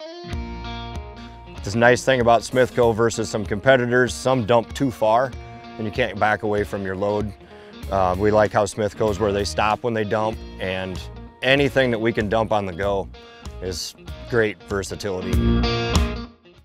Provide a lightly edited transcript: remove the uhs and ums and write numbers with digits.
This nice thing about SmithCo versus some competitors, some dump too far and you can't back away from your load. We like how SmithCo's where they stop when they dump, and anything that we can dump on the go is great versatility.